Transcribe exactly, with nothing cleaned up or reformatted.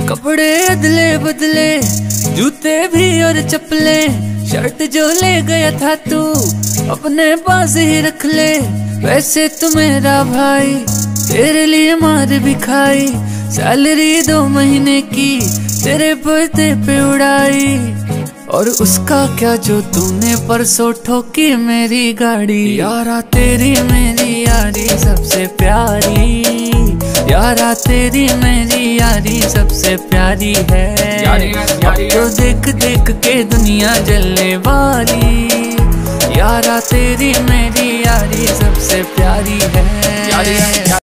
कपड़े अदले बदले, जूते भी और चप्पले, शर्ट जो ले गया था तू अपने पास ही रख ले। वैसे तू मेरा भाई, तेरे लिए मार भी खाई, सैलरी दो महीने की तेरे बर्थडे पे उड़ाई। और उसका क्या जो तूने परसों ठोकी मेरी गाड़ी। यारा तेरी मेरी यारी सबसे प्यारी, यारा तेरी मेरी यारी सबसे प्यारी है। यारी, यारी, अब तो देख देख के दुनिया जलने वाली। यारा तेरी मेरी यारी सबसे प्यारी है। यारी, यारी,